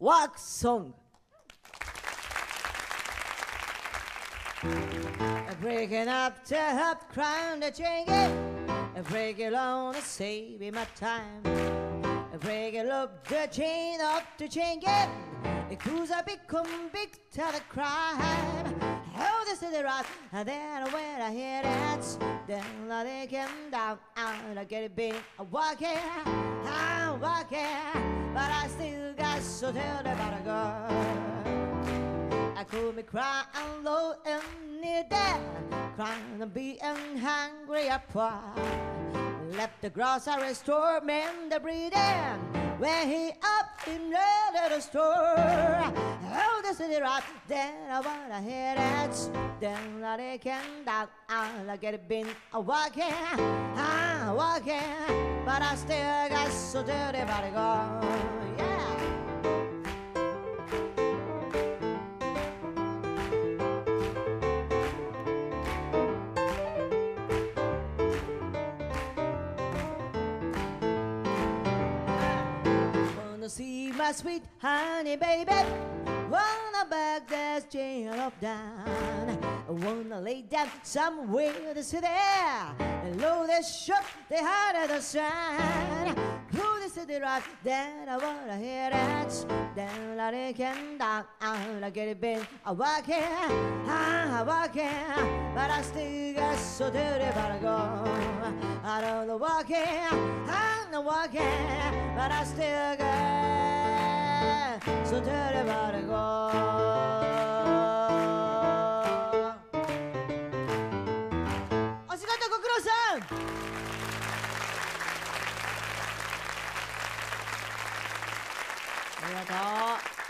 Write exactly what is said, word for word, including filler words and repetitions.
Walk Song. Breaking up to up, crying to change it. Break it on to save me my time. Break it up the chain up to change it. Cause I become big to the crime. Oh, this is the right. And then when I hear that, then I came down. I get it big. I'm walking, I'm walking, but I still got so tell about a girl. I could be crying low and near death, crying and being hungry or poor. Left the grocery store, man, the breathing, when he up in the little store. Oh, this is the right, then I wanna hear that. Then I can down, I'll get it been a walking, I'm walking, but I still got so dirty about it go. Yeah. Wanna see my sweet honey baby, wanna back that jail up down. I wanna lay down somewhere to sit there and load this shut the heart of the sun. Through the city right, then I wanna hear that. Then I can down, I get it been a walking, I'm walking, but I still got so dirty but I go. I don't know walking, I'm not walking, but I still got so dirty but I go. O仕事ご苦労さん。ありがとう。